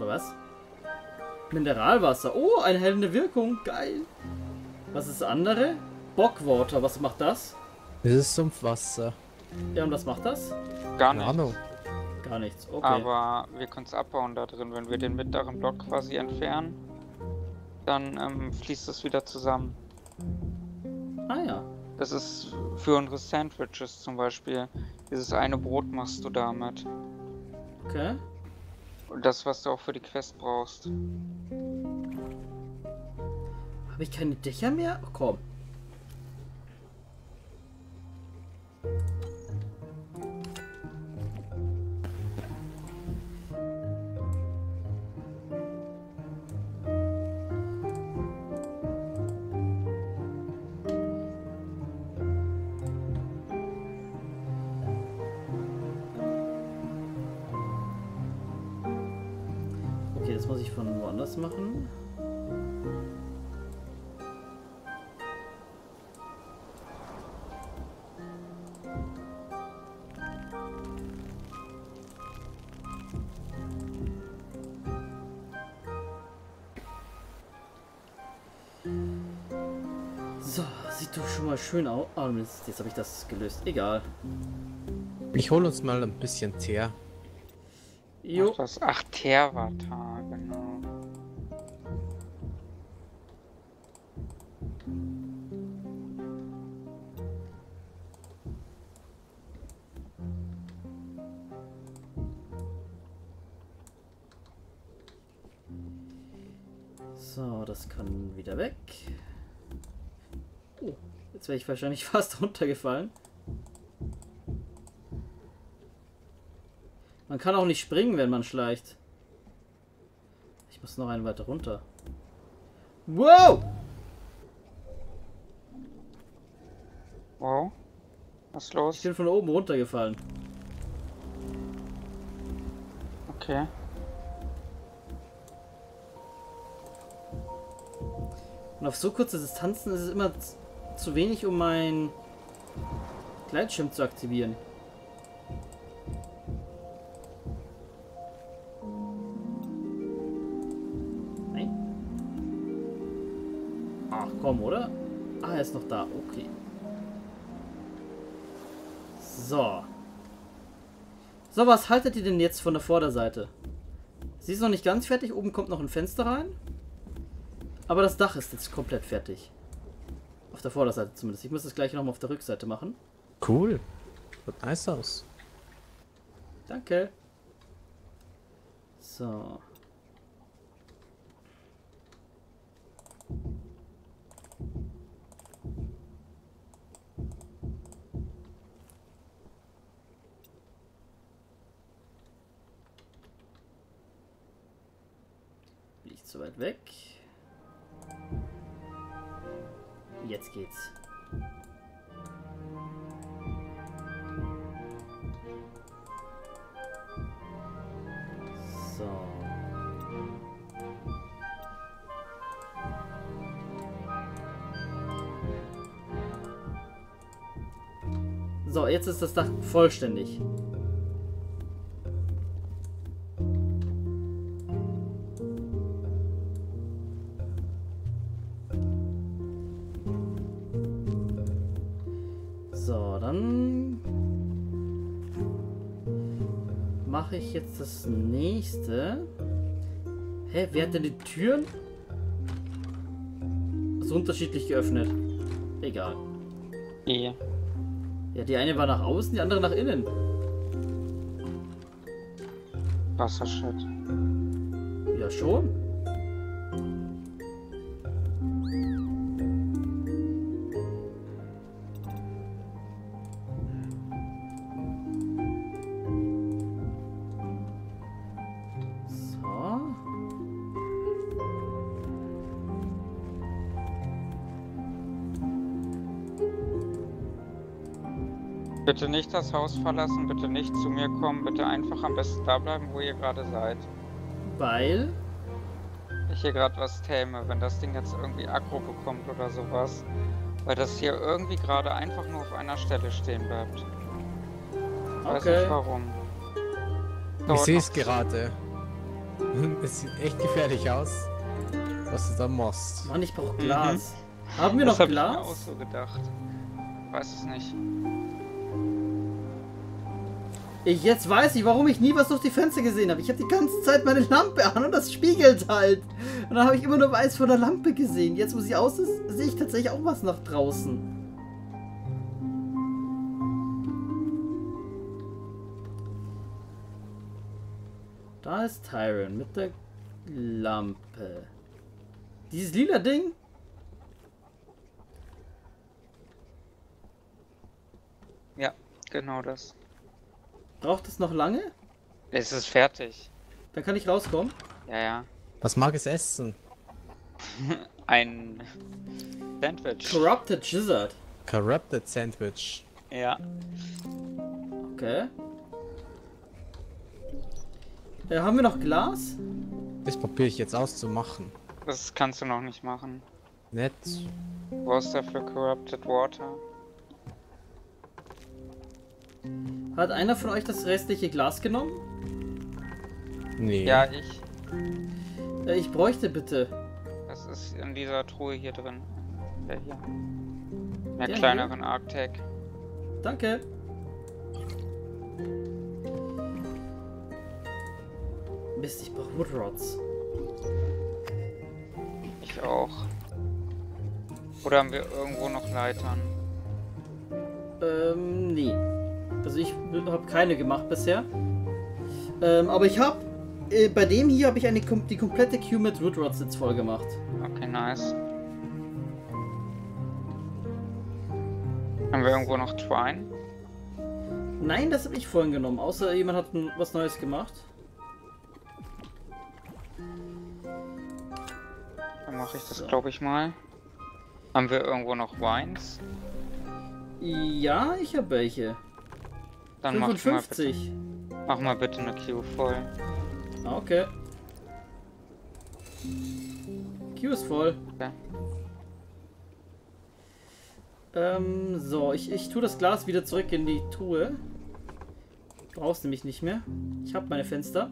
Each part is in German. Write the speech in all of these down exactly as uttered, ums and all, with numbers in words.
Oder was? Mineralwasser. Oh, eine hellende Wirkung. Geil. Was ist das andere? Bockwater. Was macht das? Das ist Sumpfwasser. Ja, und was macht das? Gar Keine nichts. Ahnung. Gar nichts. Okay. Aber wir können es abbauen da drin. Wenn wir den mittleren Block quasi entfernen, dann ähm, fließt es wieder zusammen. Ah ja. Das ist für unsere Sandwiches zum Beispiel. Dieses eine Brot machst du damit. Okay. Und das, was du auch für die Quest brauchst. Habe ich keine Dächer mehr? Oh, komm. Okay, das muss ich von woanders machen. So, sieht doch schon mal schön aus. Oh, Mist, jetzt habe ich das gelöst. Egal. Ich hole uns mal ein bisschen Teer. Jo. Ach, das Ach, Tervata, genau. So, das kann wieder weg. Oh, jetzt wäre ich wahrscheinlich fast runtergefallen. Man kann auch nicht springen, wenn man schleicht. Ich muss noch einen weiter runter. Wow! Wow. Was ist Ich los? bin von oben runtergefallen. Okay. Und auf so kurze Distanzen ist es immer zu wenig, um meinen Gleitschirm zu aktivieren. Nein. Ach komm, oder? Ah, er ist noch da. Okay. So. So, was haltet ihr denn jetzt von der Vorderseite? Sie ist noch nicht ganz fertig. Oben kommt noch ein Fenster rein. Aber das Dach ist jetzt komplett fertig. Auf der Vorderseite zumindest. Ich muss das gleich nochmal auf der Rückseite machen. Cool. Sieht nice aus. Danke. So. Nicht so weit weg. Jetzt geht's. So. So, jetzt ist das Dach vollständig. So, dann mache ich jetzt das nächste. Hä, wer hat denn die Türen so unterschiedlich geöffnet? Egal. Nee. Ja, die eine war nach außen, die andere nach innen. Wasserschnitt. Ja, schon. So. Bitte nicht das Haus verlassen, bitte nicht zu mir kommen, bitte einfach am besten da bleiben, wo ihr gerade seid. Weil. Ich hier gerade was täme, wenn das Ding jetzt irgendwie Aggro bekommt oder sowas. Weil das hier irgendwie gerade einfach nur auf einer Stelle stehen bleibt. Ich weiß Okay. nicht warum. Ich Dauert sehe es noch- gerade. Es sieht echt gefährlich aus, was du da machst. Mann, ich brauche Glas. Mhm. Haben wir das noch hab Glas? Ich mir auch so gedacht. Weiß es nicht. Ich jetzt weiß ich, warum ich nie was durch die Fenster gesehen habe. Ich habe die ganze Zeit meine Lampe an und das spiegelt halt. Und dann habe ich immer nur weiß von der Lampe gesehen. Jetzt, wo sie aus ist, sehe ich tatsächlich auch was nach draußen. Da ist Tyron mit der Lampe. Dieses lila Ding? Ja, genau das. Braucht es noch lange? Es ist fertig. Dann kann ich rauskommen. Ja, ja. Was mag es essen? Ein Sandwich. Corrupted Gizzard. Corrupted Sandwich. Ja. Okay. Äh, haben wir noch Glas? Das probiere ich jetzt auszumachen. Das kannst du noch nicht machen. Nett. Du brauchst dafür Corrupted Water. Hat einer von euch das restliche Glas genommen? Nee. Ja, ich. Äh, ich bräuchte bitte. Das ist in dieser Truhe hier drin. Der hier. In der Der kleineren Arctec. Danke. Mist, ich brauche Woodrods. Ich auch. Oder haben wir irgendwo noch Leitern? Ähm, nee. Also ich habe keine gemacht bisher. Ähm, aber ich habe äh, bei dem hier habe ich eine kom die komplette Queue mit Woodrods jetzt voll gemacht. Okay, nice. Haben wir irgendwo noch Twine? Nein, das habe ich vorhin genommen. Außer jemand hat was Neues gemacht. Dann mache ich das, So. glaube ich mal. Haben wir irgendwo noch Wines? Ja, ich habe welche. Dann mach mal, bitte, fünfundfünfzig. mach mal bitte eine Queue voll. Ah, okay. Queue ist voll. Okay. Ähm, so, ich, ich tue das Glas wieder zurück in die Truhe. Brauchst nämlich nicht mehr. Ich habe meine Fenster.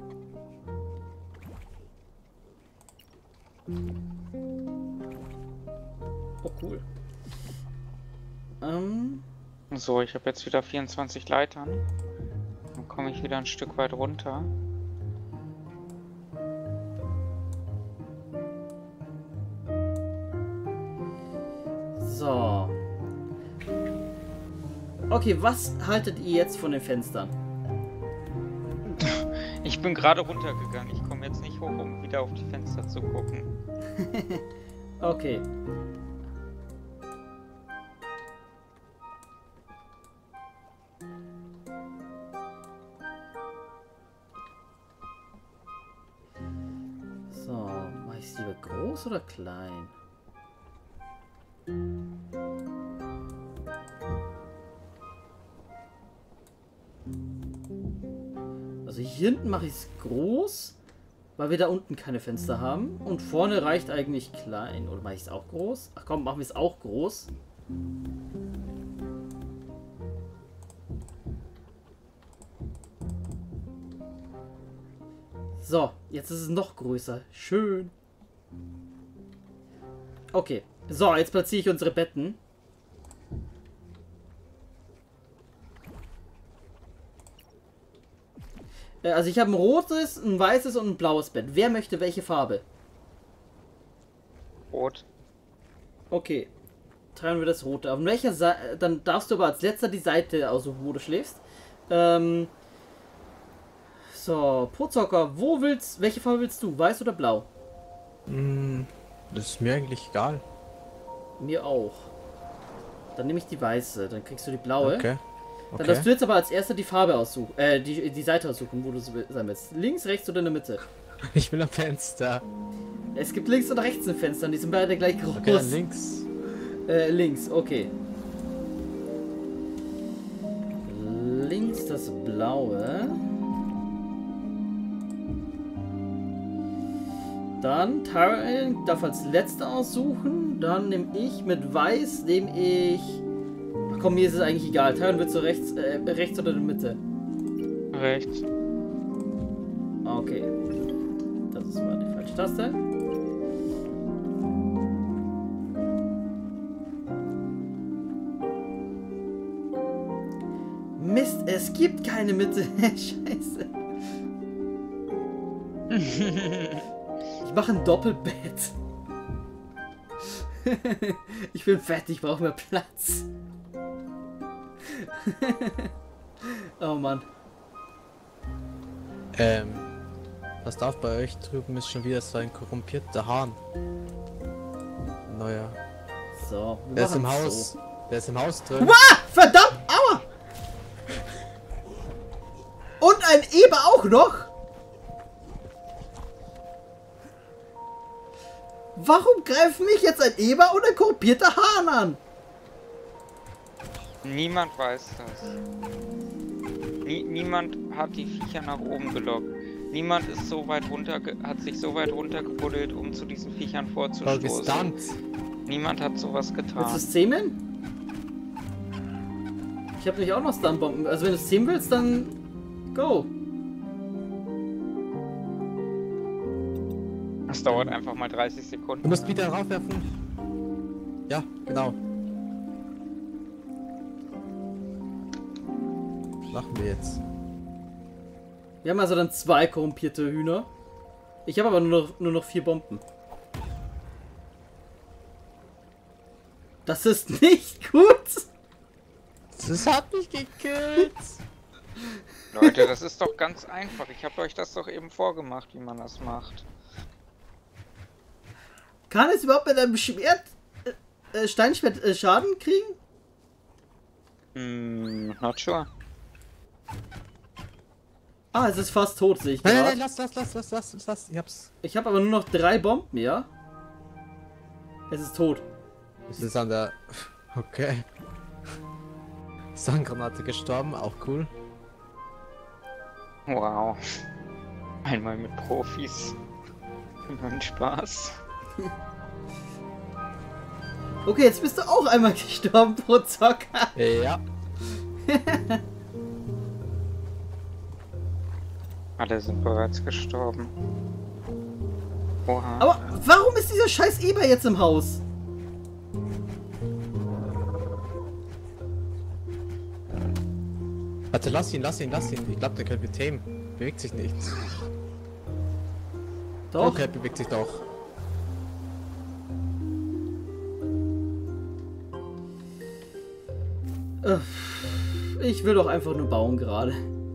Oh, cool. Ähm, So, ich habe jetzt wieder vierundzwanzig Leitern. Dann komme ich wieder ein Stück weit runter. so. Okay, was haltet ihr jetzt von den Fenstern? Ich bin gerade runtergegangen. Ich komme jetzt nicht hoch, um wieder auf die Fenster zu gucken. Okay. So, mach ich es lieber groß oder klein? Also hier hinten mache ich es groß, weil wir da unten keine Fenster haben. Und vorne reicht eigentlich klein. Oder mache ich es auch groß? Ach komm, machen wir es auch groß. So, jetzt ist es noch größer. Schön. Okay. So, jetzt platziere ich unsere Betten. Äh, Also ich habe ein rotes, ein weißes und ein blaues Bett. Wer möchte welche Farbe? Rot. Okay. Tragen wir das rote. Auf welcher Seite? Dann darfst du aber als letzter die Seite aussuchen, wo du schläfst. Ähm... So, Prozocker, wo willst, welche Farbe willst du? Weiß oder blau? Mm, das ist mir eigentlich egal. Mir auch. Dann nehme ich die weiße, dann kriegst du die blaue. Okay. Dann Okay. darfst du jetzt aber als erster die Farbe aussuchen, äh, die, die Seite aussuchen, wo du so sein willst. Links, rechts oder in der Mitte? Ich will am Fenster. Es gibt links und rechts ein Fenster und die sind beide gleich groß. Okay, dann links. Äh, links, okay. Links das blaue. Dann Tyron darf als letzter aussuchen. Dann nehme ich mit weiß, nehme ich... Ach komm, mir ist es eigentlich egal. Tyron wird so rechts, äh, rechts oder in der Mitte. Rechts. Okay. Das war die falsche Taste. Mist, es gibt keine Mitte. Scheiße. Ich mache ein Doppelbett. Ich bin fertig, ich brauche mehr Platz. Oh Mann. Ähm, passt auf, bei euch drüben ist schon wieder so ein korrumpierter Hahn. Neuer. So, wir Der ist im machen's Haus. so. Der ist im Haus drin. Wah! Verdammt! Aua! Und ein Eber auch noch? Warum greifen mich jetzt ein Eber und ein korrumpierter Hahn an? Niemand weiß das. Nie, niemand hat die Viecher nach oben gelockt. Niemand ist so weit runter, hat sich so weit runtergebuddelt, um zu diesen Viechern Oh, vorzustoßen. gestunt. Niemand hat sowas Willst du getan. es zähmen? Ich habe nämlich auch noch Stunbomben. Also wenn du es zähmen willst, dann go. Das dauert einfach mal dreißig Du Sekunden. musst wieder raufwerfen. Ja, genau. Machen wir jetzt. Wir haben also dann zwei korrumpierte Hühner. Ich habe aber nur noch, nur noch vier Bomben. Das ist nicht gut. Das hat mich gekillt. Leute, das ist doch ganz einfach. Ich habe euch das doch eben vorgemacht, wie man das macht. Kann es überhaupt mit einem Schwert, äh, äh, Steinschwert äh, Schaden kriegen? Hm, not sure. Ah, es ist fast tot, sehe ich Nein, nein, gerade. nein, lass, lass, lass, lass, lass, lass. Ich hab's. Ich habe aber nur noch drei Bomben, ja? Es ist tot. Es ist an der... Okay. Sandgranate gestorben, auch cool. Wow. Einmal mit Profis. Immer ein Spaß. Okay, jetzt bist du auch einmal gestorben pro Zocker. Ja. Alle sind bereits gestorben. Oha. Aber warum ist dieser scheiß Eber jetzt im Haus? Warte, lass ihn, lass ihn, lass ihn. Ich glaube, der kann mit Themen. Bewegt sich nicht. Doch. Okay, bewegt sich doch. Äh, Ich will doch einfach nur bauen gerade.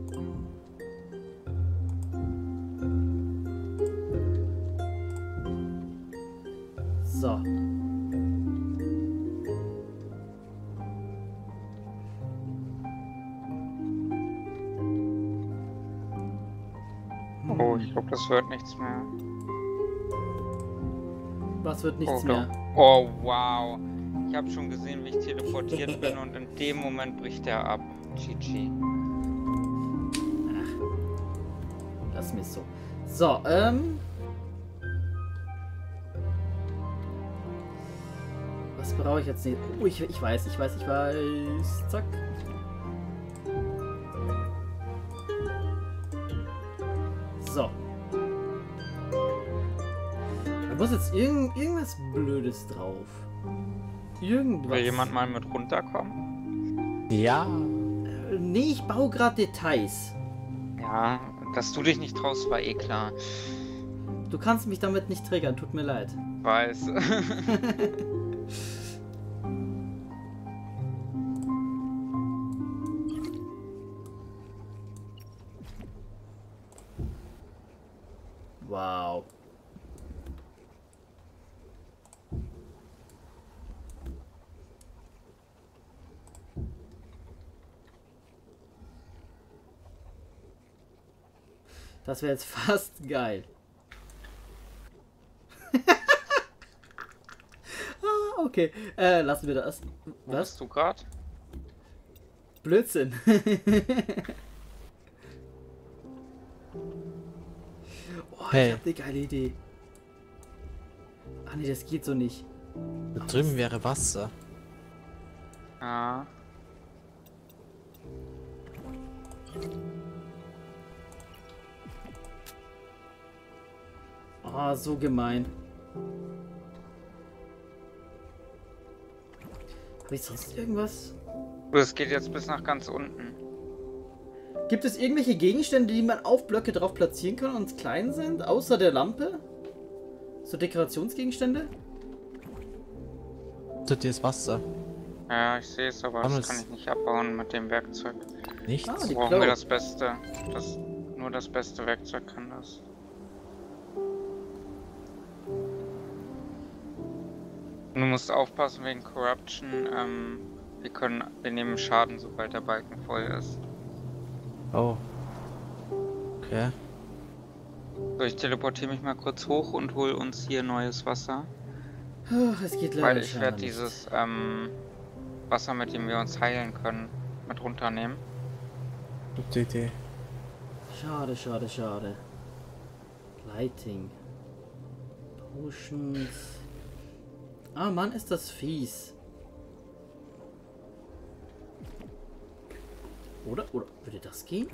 So. Oh, ich glaube, das wird nichts mehr. Was wird nichts oh, mehr? doch. Oh, wow. Ich habe schon gesehen, wie ich teleportiert bin und in dem Moment bricht er ab. G G. Lass mich so. So, ähm. Was brauche ich jetzt nicht? Oh, ich, ich weiß, ich weiß, ich weiß. Zack. So. Da muss jetzt irgend, irgendwas Blödes drauf. Irgendwas. Will jemand mal mit runterkommen? Ja. Äh, Nee, ich baue gerade Details. Ja, dass du dich nicht traust, war eh klar. Du kannst mich damit nicht triggern, tut mir leid. Weiß. Wow. Das wäre jetzt fast geil. Ah, okay. Äh, lassen wir das. Wo Was? bist du gerade? Blödsinn. Oh, Hey. ich hab eine geile Idee. Ah nee, das geht so nicht. Da drüben wäre Wasser. Ja. Oh, so gemein. Habe ich sonst irgendwas? Es geht jetzt bis nach ganz unten. Gibt es irgendwelche Gegenstände, die man auf Blöcke drauf platzieren kann und klein sind, außer der Lampe? So Dekorationsgegenstände? Tut dir das Wasser? Ja, ich sehe es, aber Haben das wir's- kann ich nicht abbauen mit dem Werkzeug. Nichts? Ah, die Brauchen Klaue. wir das Beste. Das, nur das beste Werkzeug kann das. Du musst aufpassen wegen Corruption. Ähm, wir können, wir nehmen Schaden, sobald der Balken voll ist. Oh. Okay. So, ich teleportiere mich mal kurz hoch und hol uns hier neues Wasser. Ach, es geht leider Weil ich scheinbar werde nicht. dieses ähm, Wasser, mit dem wir uns heilen können, mit runternehmen. Gute Idee. Schade, schade, schade. Lighting. Potions. Ah, Mann, ist das fies. Oder? Oder würde das gehen?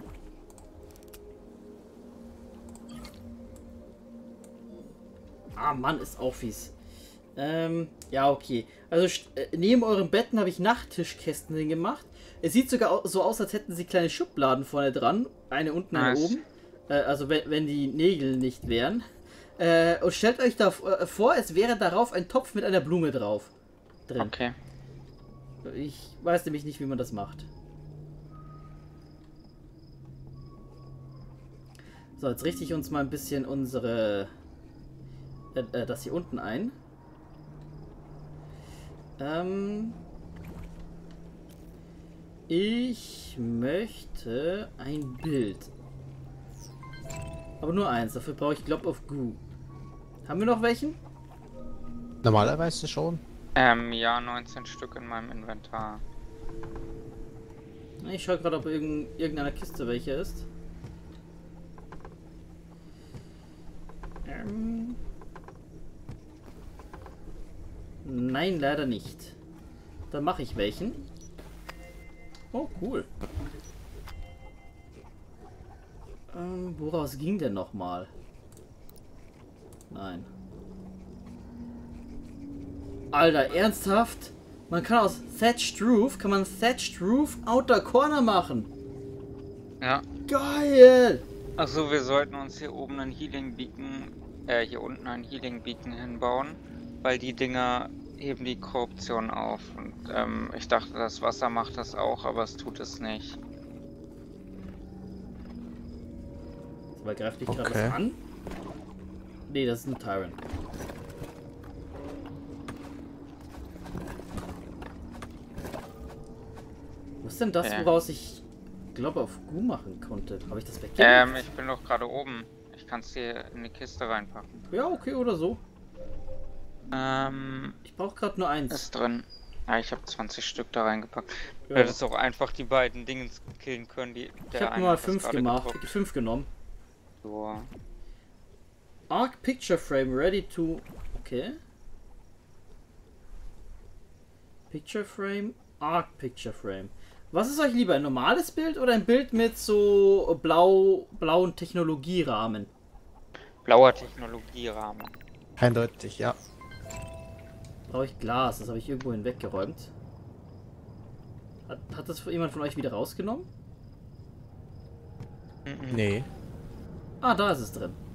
Ah, Mann, ist auch fies. Ähm, ja, okay. Also st- äh, neben euren Betten habe ich Nachttischkästen hingemacht. Es sieht sogar au- so aus, als hätten sie kleine Schubladen vorne dran. Eine unten, eine Nice. oben. Äh, also wenn, wenn die Nägel nicht wären. Äh, und stellt euch da äh, vor, es wäre darauf ein Topf mit einer Blume drauf. Drin. Okay. Ich weiß nämlich nicht, wie man das macht. So, jetzt richte ich uns mal ein bisschen unsere... Äh, äh, das hier unten ein. Ähm... Ich möchte ein Bild. Aber nur eins. Dafür brauche ich Glob of Goo. Haben wir noch welchen? Normalerweise schon. Ähm, ja, neunzehn Stück in meinem Inventar. Ich schaue gerade, ob in irgendeiner Kiste welche ist. Ähm. Nein, leider nicht. Dann mache ich welchen. Oh, cool. Ähm, woraus ging denn nochmal? Nein. Alter, ernsthaft? Man kann aus Thatched Roof, kann man Thatched Roof Outer Corner machen. Ja. Geil! Achso, wir sollten uns hier oben einen Healing Beacon, äh, hier unten einen Healing Beacon hinbauen, weil die Dinger heben die Korruption auf. Und ähm, ich dachte, das Wasser macht das auch, aber es tut es nicht. Aber greift dich gerade Okay. was an? Nee, das ist ein Tyrant. Was ist denn das, Ja. woraus ich glaube auf Gu machen konnte? Habe ich das weggegeben? Ähm, ich bin doch gerade oben. Ich kann es hier in die Kiste reinpacken. Ja, okay, oder so. Ähm, Ich brauche gerade nur eins. ist drin. Ja, ich habe zwanzig Stück da reingepackt. Du Ja. hättest auch einfach die beiden Dingens killen können, die Ich der habe eine nur mal hat das fünf gerade gemacht. gedroppt. Fünf genommen. So. Arc Picture Frame ready to... Okay. Picture Frame, Arc Picture Frame. Was ist euch lieber, ein normales Bild oder ein Bild mit so blau, blauen Technologierahmen? Blauer Technologierahmen. Eindeutig, ja. Brauche ich Glas, das habe ich irgendwo hinweggeräumt. Hat, hat das jemand von euch wieder rausgenommen? Mhm. Nee. Ah, da ist es drin.